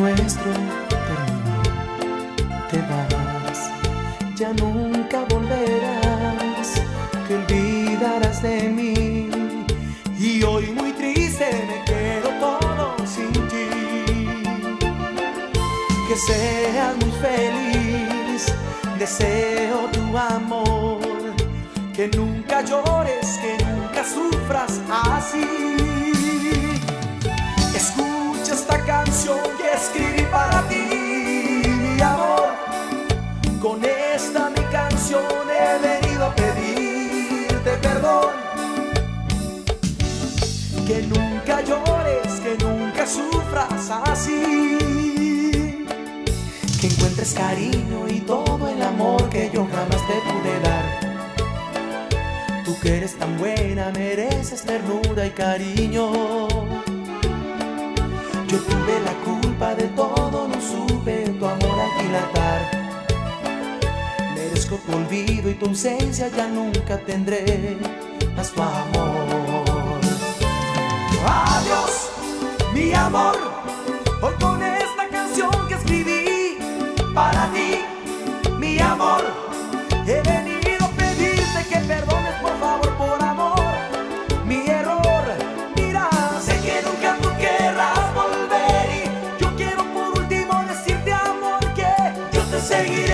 nuestro terminó, te vas, ya nunca volverás, te olvidarás de mí. Y hoy muy triste me quedo todo sin ti. Que seas muy feliz, deseo tu amor, que nunca llores, que nunca sufras así. Escucha esta canción que escribí para ti, mi amor. Con esta mi canción he venido a pedirte perdón. Que nunca llores, que nunca sufras así. Que encuentres cariño y todo el amor que yo jamás te pude dar. Tú que eres tan buena mereces ternura y cariño. Yo tuve la culpa de todo, no supe tu amor aquilatar. Merezco tu olvido y tu ausencia, ya nunca tendré más tu amor. Adiós, mi amor, hoy con esta canción que escribí para ti, mi amor, he venido a pedirte que perdones por favor, por amor, mi error. Mira, sé que nunca tú querrás volver y yo quiero por último decirte, amor, que yo te seguiré